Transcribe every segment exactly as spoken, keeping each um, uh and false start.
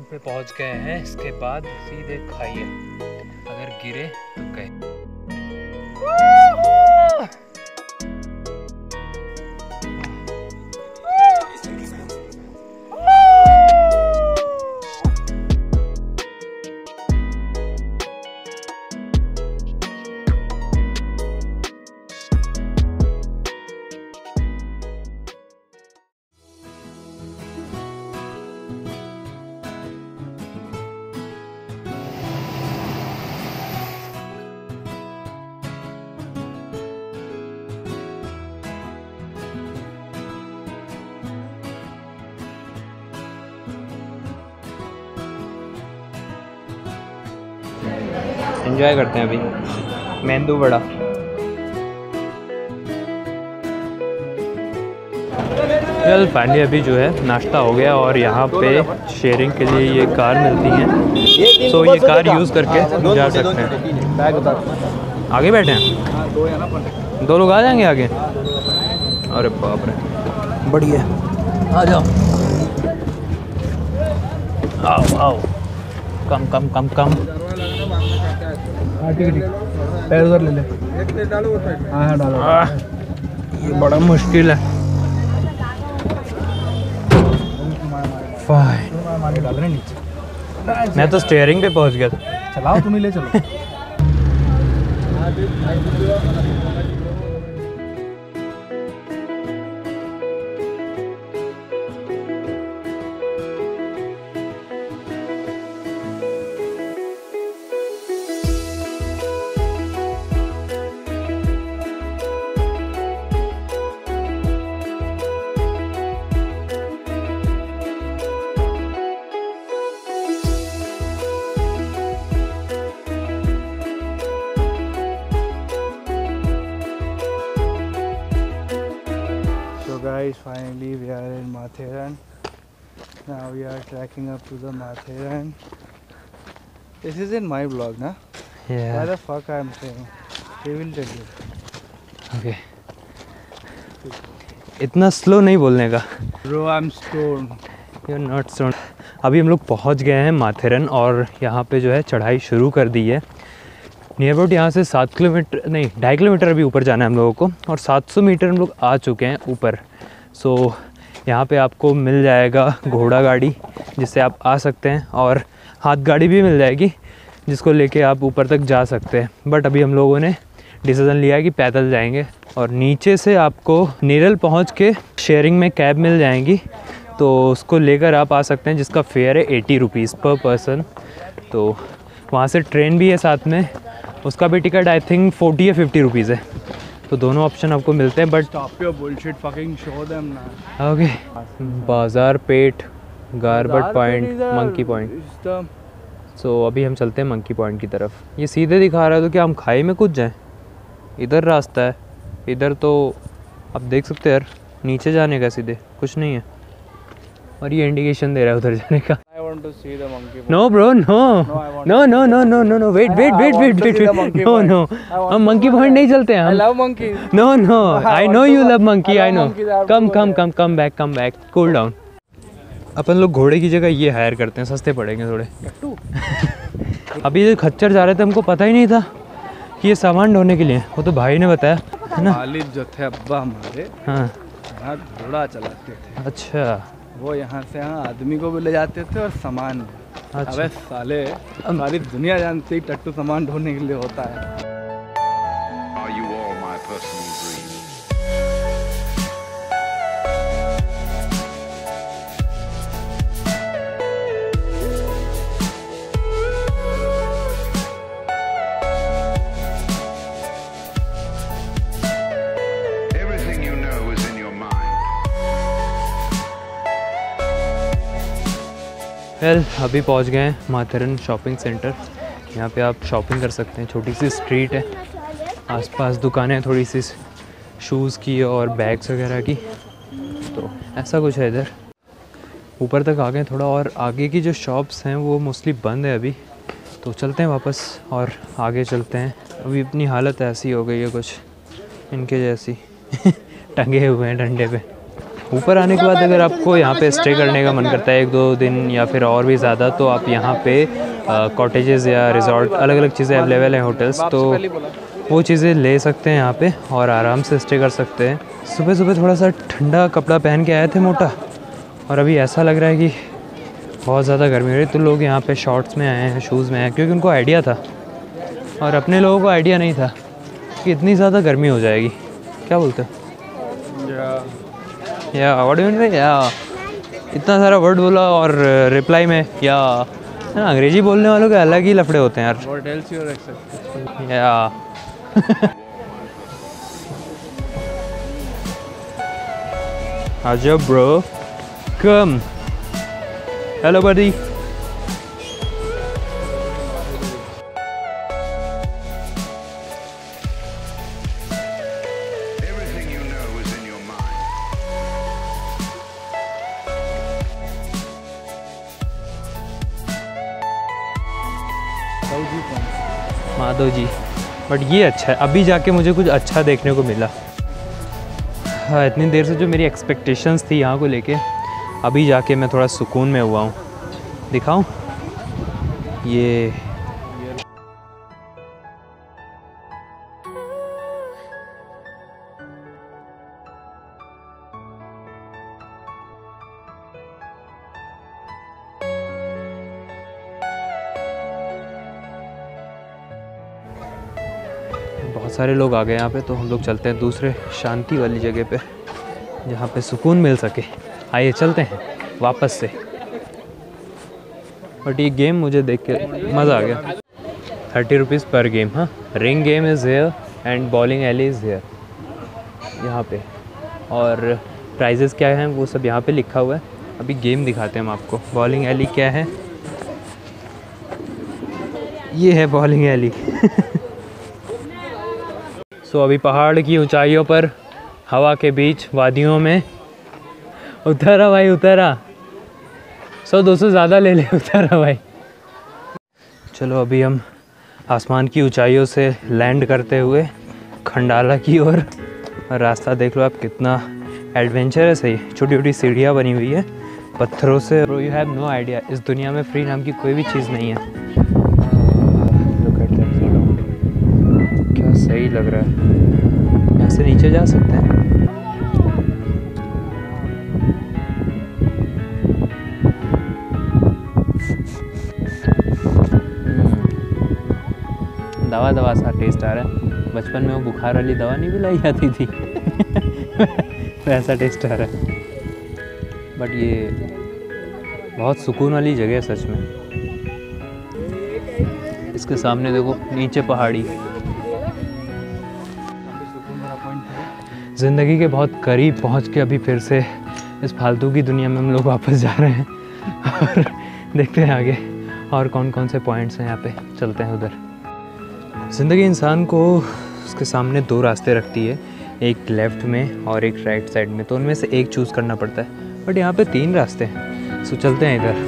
पे पहुंच गए हैं। इसके बाद सीधे खाइए, अगर गिरे तो गए। एंजॉय करते हैं अभी मेंदू वड़ा। वेल फाइनली अभी जो है नाश्ता हो गया और यहाँ पे शेयरिंग के लिए ये कार मिलती हैं, तो ये कार यूज़ करके जा सकते हैं। आगे बैठे हैं, दो लोग आ जाएंगे आगे। अरे बाप रे, बढ़िया, आ जाओ, आओ आओ, कम कम कम कम। ठीक ठीक, पैर उधर ले ले। एक प्लेट डालो वो साइड में। हाँ हाँ डालो। ये बड़ा मुश्किल है। फाइन, डाल रहे नीचे। मैं तो स्टीयरिंग पे पहुंच गया था। चलाओ, तुम ही ले चलो। Guys, finally we are in MATHERAN. Now we are trekking up to the MATHERAN. This is in my vlog, na? Yeah. Why the fuck I am saying? They will tell you. Okay. इतना slow नहीं बोलने का। Bro, I'm stoned. You're not stoned. अभी हम लोग पहुंच गए हैं माथेरन और यहाँ पे जो है चढ़ाई शुरू कर दी है। नियर अबाउट यहाँ से सात किलोमीटर नहीं ढाई किलोमीटर अभी ऊपर जाना है हम लोगों को, और सात सौ मीटर हम लोग आ चुके हैं ऊपर। सो so, यहाँ पे आपको मिल जाएगा घोड़ा गाड़ी जिससे आप आ सकते हैं, और हाथ गाड़ी भी मिल जाएगी जिसको लेके आप ऊपर तक जा सकते हैं। बट अभी हम लोगों ने डिसीज़न लिया है कि पैदल जाएंगे, और नीचे से आपको नेरल पहुँच के शेयरिंग में कैब मिल जाएंगी, तो उसको लेकर आप आ सकते हैं, जिसका फेयर है एटी रुपीज़ पर पर्सन। तो वहाँ से ट्रेन भी है साथ में, उसका भी टिकट आई थिंक फोर्टी या फिफ्टी रुपीज़ है। तो दोनों ऑप्शन आपको मिलते हैं। बट ओके, बाज़ार पेट, Garbut point, monkey point. So अभी हम चलते हैं मंकी पॉइंट की तरफ। ये सीधे दिखा रहा है तो क्या हम खाई में कूद जाएं? इधर रास्ता है, इधर तो आप देख सकते हैं यार, नीचे जाने का सीधे कुछ नहीं है, और ये इंडिकेशन दे रहा है उधर जाने का। No bro, no, no, no, no, no, no, no, wait, wait, wait, wait, wait, wait, no, no, हम monkey point नहीं चलते हैं हम। I love monkeys. No, no, I know you love monkey, I know. Come, come, come, come back, come back, cool down. अपन लोग घोड़े की जगह ये हायर करते हैं, सस्ते पड़ेंगे थोड़े। अभी जो खच्चर जा रहे थे हमको पता ही नहीं था कि ये सामान ढोने के लिए, वो तो भाई ने बताया है ना। वालिद जो थे अब्बा हमारे, हाँ, यहाँ घोड़ा चलाते थे। अच्छा, वो यहाँ से यहाँ आदमी को भी ले जाते थे और सामान भी। अच्छा। अबे साले, सारी दुनिया जानती टट्टू सामान ढोने के लिए होता है। वेल well, अभी पहुंच गए हैं माथेरन शॉपिंग सेंटर। यहाँ पे आप शॉपिंग कर सकते हैं, छोटी सी स्ट्रीट है, आसपास दुकानें थोड़ी सी शूज़ की और बैग्स वगैरह की, तो ऐसा कुछ है इधर। ऊपर तक आ गए थोड़ा, और आगे की जो शॉप्स हैं वो मोस्टली बंद है अभी, तो चलते हैं वापस और आगे चलते हैं। अभी अपनी हालत ऐसी हो गई है कुछ इनके जैसी टंगे हुए हैं डंडे पे। ऊपर आने के बाद अगर आपको यहाँ पे स्टे करने का मन करता है एक दो दिन या फिर और भी ज़्यादा, तो आप यहाँ पे कॉटेजेस या रिजॉर्ट अलग अलग चीज़ें अवेलेबल हैं होटल्स, तो वो चीज़ें ले सकते हैं यहाँ पे और आराम से स्टे कर सकते हैं। सुबह सुबह थोड़ा सा ठंडा कपड़ा पहन के आए थे मोटा, और अभी ऐसा लग रहा है कि बहुत ज़्यादा गर्मी हो रही है, तो लोग यहाँ पे शॉर्ट्स में आए हैं, शूज़ में आए हैं, क्योंकि उनको आइडिया था और अपने लोगों को आइडिया नहीं था कि इतनी ज़्यादा गर्मी हो जाएगी। क्या बोलते हो? या व्हाट डू यू मीन? या इतना सारा वर्ड बोला और रिप्लाई में या ना, अंग्रेजी बोलने वालों के अलग ही लफड़े होते हैं यार। What else you are expecting? या आजा bro, come. Hello buddy. Madhav ji, but ये अच्छा है, अभी जाके मुझे कुछ अच्छा देखने को मिला। हाँ, इतनी देर से जो मेरी एक्सपेक्टेशंस थी यहाँ को लेके, अभी जाके मैं थोड़ा सुकून में हुआ हूँ। दिखाऊं ये बहुत सारे लोग आ गए यहाँ पे, तो हम लोग चलते हैं दूसरे शांति वाली जगह पे जहाँ पे सुकून मिल सके। आइए चलते हैं वापस से। बट ये गेम मुझे देख के मज़ा आ गया। थर्टी रुपीज़ पर गेम। हाँ, ring game is here and bowling alley is here यहाँ पे, और प्राइजेस क्या हैं वो सब यहाँ पे लिखा हुआ है। अभी गेम दिखाते हैं हम आपको। बॉलिंग एली क्या है? ये है बॉलिंग एली। सो अभी पहाड़ की ऊंचाइयों पर हवा के बीच वादियों में उतरा भाई, उतरा। सौ दो सौ ज़्यादा ले ले, उतरा भाई। चलो अभी हम आसमान की ऊंचाइयों से लैंड करते हुए खंडाला की ओर, और रास्ता देख लो आप कितना एडवेंचरस है। छोटी छोटी सीढ़ियाँ बनी हुई है पत्थरों से। यू हैव नो आइडिया, इस दुनिया में फ्री नाम की कोई भी चीज़ नहीं है। क्या सही लग रहा है। यहाँ से नीचे जा सकते हैं। दवा दवा सा टेस्ट आ रहा है। बचपन में वो बुखार वाली दवा नहीं पिलाई जाती थी वैसा टेस्ट आ रहा है। बट ये बहुत सुकून वाली जगह है सच में। इसके सामने देखो नीचे पहाड़ी। ज़िंदगी के बहुत करीब पहुंच के अभी फिर से इस फालतू की दुनिया में हम लोग वापस जा रहे हैं और देखते हैं आगे और कौन कौन से पॉइंट्स हैं। यहाँ पे चलते हैं उधर। ज़िंदगी इंसान को उसके सामने दो रास्ते रखती है, एक लेफ़्ट में और एक राइट साइड में, तो उनमें से एक चूज़ करना पड़ता है। बट यहाँ पे तीन रास्ते हैं, सो चलते हैं इधर।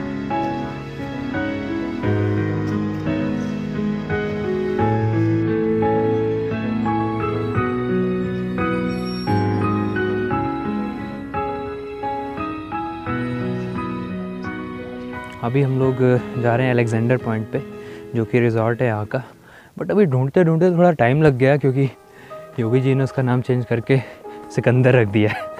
अभी हम लोग जा रहे हैं अलेक्जेंडर पॉइंट पे, जो कि रिजॉर्ट है यहाँ का। बट अभी ढूंढते ढूंढते थोड़ा टाइम लग गया, क्योंकि योगी जी ने उसका नाम चेंज करके सिकंदर रख दिया है।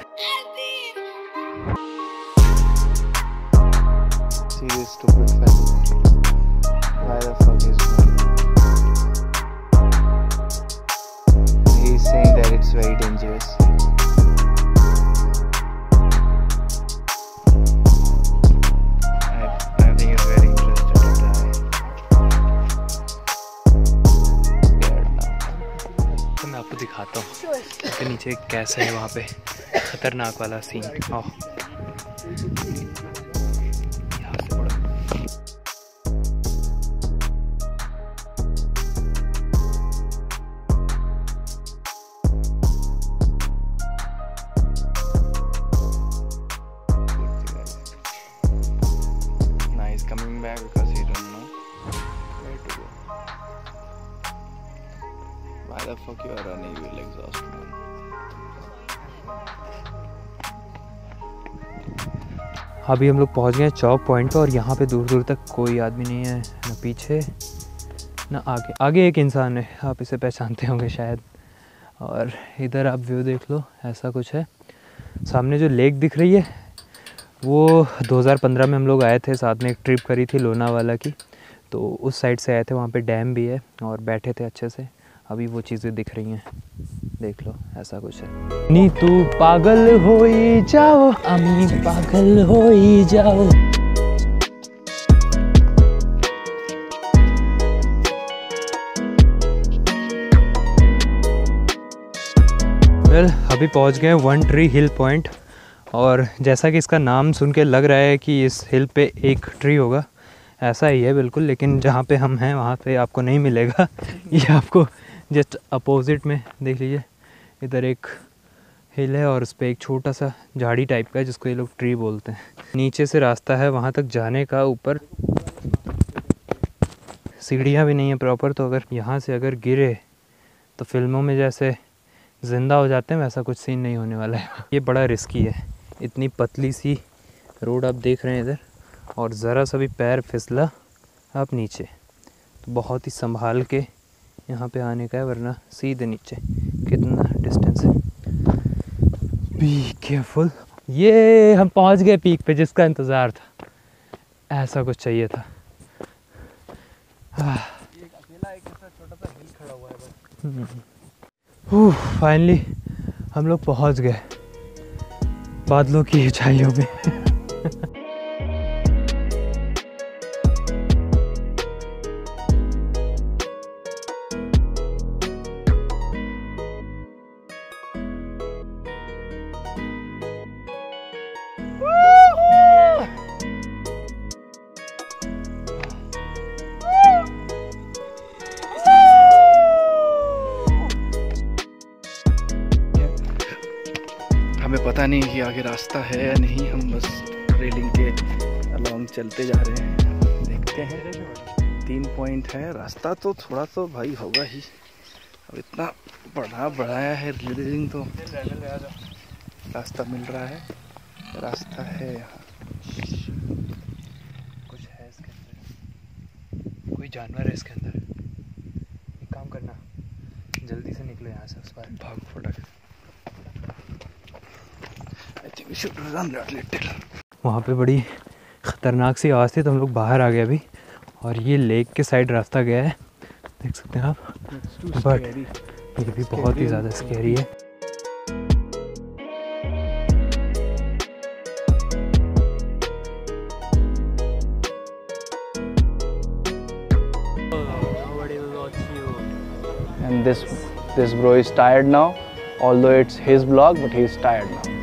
दिखाता हूँ इसके नीचे कैसे है वहाँ पे खतरनाक वाला सीन। आओ यहाँ से बड़ा nice coming back because he don't know where to go. Why the fuck you are running? You will exhaust, man. अभी हम लोग पहुंच गए चौक पॉइंट पर और यहाँ पे दूर दूर तक कोई आदमी नहीं है, ना पीछे ना आगे। आगे एक इंसान है, आप इसे पहचानते होंगे शायद। और इधर आप व्यू देख लो, ऐसा कुछ है। सामने जो लेक दिख रही है वो दो हज़ार पंद्रह में हम लोग आए थे, साथ में एक ट्रिप करी थी लोनावाला की, तो उस साइड से आए थे। वहाँ पे डैम भी है और बैठे थे अच्छे से। अभी वो चीज़ें दिख रही हैं, देख लो, ऐसा कुछ है। नी तू पागल होई जाओ, अमी पागल होई जाओ। वेल well, अभी पहुंच गए वन ट्री हिल पॉइंट। और जैसा कि इसका नाम सुन के लग रहा है कि इस हिल पे एक ट्री होगा, ऐसा ही है बिल्कुल। लेकिन जहाँ पे हम हैं वहाँ पे आपको नहीं मिलेगा। ये आपको जस्ट अपोजिट में देख लीजिए, इधर एक हिल है और उस पर एक छोटा सा झाड़ी टाइप का है जिसको ये लोग ट्री बोलते हैं। नीचे से रास्ता है वहाँ तक जाने का। ऊपर सीढ़ियाँ भी नहीं है प्रॉपर, तो अगर यहाँ से अगर गिरे तो फिल्मों में जैसे ज़िंदा हो जाते हैं वैसा कुछ सीन नहीं होने वाला है। ये बड़ा रिस्की है, इतनी पतली सी रोड आप देख रहे हैं इधर, और ज़रा सा भी पैर फिसला आप नीचे, तो बहुत ही संभाल के यहाँ पे आने का है, वरना सीधे नीचे। कितना डिस्टेंस है, बी केयरफुल। ये हम पहुँच गए पीक पे जिसका इंतज़ार था, ऐसा कुछ चाहिए था। फाइनली हम लोग पहुँच गए बादलों की ऊंचाइयों में। हमें पता नहीं कि आगे रास्ता है या नहीं, हम बस रेलिंग के अलोंग चलते जा रहे हैं। देखते हैं, तीन पॉइंट है, रास्ता तो थोड़ा तो भाई होगा ही। अब इतना बढ़ा बढ़ाया है रेलिंग, तो रास्ता मिल रहा है, रास्ता है यहाँ। कुछ है इसके अंदर, कोई जानवर है इसके अंदर। एक काम करना, जल्दी से निकलो यहाँ से, उस पर भागो फटाक। वहाँ पे बड़ी ख़तरनाक सी आवाज़ थी, तो हम लोग बाहर आ गए अभी। और ये लेक के साइड रास्ता गया है, देख सकते हैं आप। बट ये भी बहुत ही ज़्यादा स्कैरी है। And this this bro is tired now, although it's his vlog, but he is tired now.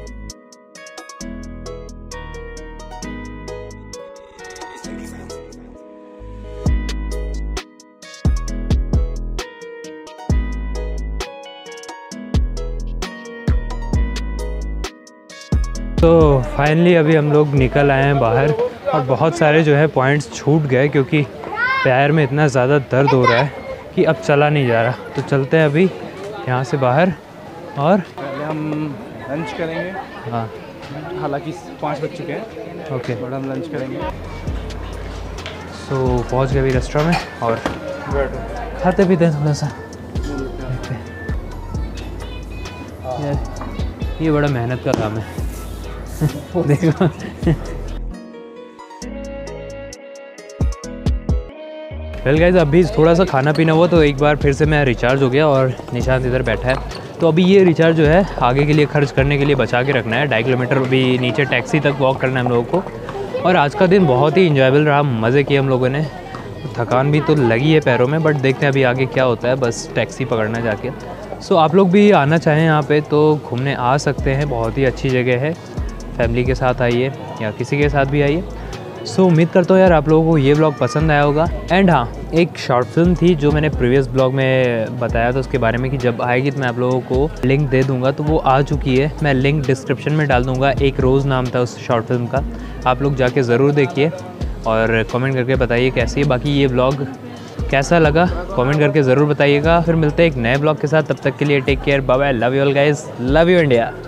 तो फाइनली अभी हम लोग निकल आए हैं बाहर, और बहुत सारे जो है पॉइंट्स छूट गए क्योंकि पैर में इतना ज़्यादा दर्द हो रहा है कि अब चला नहीं जा रहा। तो चलते हैं अभी यहाँ से बाहर, और पहले हम लंच करेंगे। हाँ, हालांकि पाँच बज चुके हैं, ओके, बट हम लंच करेंगे। सो पहुँच गए अभी रेस्टोरेंट में और खाते पीते हैं थोड़ा सा। यार ये बड़ा मेहनत का काम है। देखो वेल गाइस, अभी थोड़ा सा खाना पीना हुआ तो एक बार फिर से मैं रिचार्ज हो गया, और निशांत इधर बैठा है। तो अभी ये रिचार्ज जो है आगे के लिए खर्च करने के लिए बचा के रखना है। ढाई किलोमीटर अभी नीचे टैक्सी तक वॉक करना है हम लोगों को। और आज का दिन बहुत ही इंजॉयबल रहा, मज़े किए हम लोगों ने। थकान भी तो लगी है पैरों में, बट देखते हैं अभी आगे क्या होता है। बस टैक्सी पकड़ना जाके। सो आप लोग भी आना चाहें यहाँ पे तो घूमने आ सकते हैं, बहुत ही अच्छी जगह है। फैमिली के साथ आइए या किसी के साथ भी आइए। सो so, उम्मीद करता हूँ यार आप लोगों को ये ब्लॉग पसंद आया होगा। एंड हाँ, एक शॉर्ट फिल्म थी जो मैंने प्रीवियस ब्लॉग में बताया था उसके बारे में, कि जब आएगी तो मैं आप लोगों को लिंक दे दूँगा। तो वो आ चुकी है, मैं लिंक डिस्क्रिप्शन में डाल दूँगा। एक रोज़ नाम था उस शॉर्ट फिल्म का, आप लोग जाके ज़रूर देखिए और कमेंट करके बताइए कैसी है। बाकी ये ब्लॉग कैसा लगा कमेंट करके ज़रूर बताइएगा। फिर मिलते हैं एक नए ब्लॉग के साथ, तब तक के लिए take care, bye bye, love you all guys, love you India.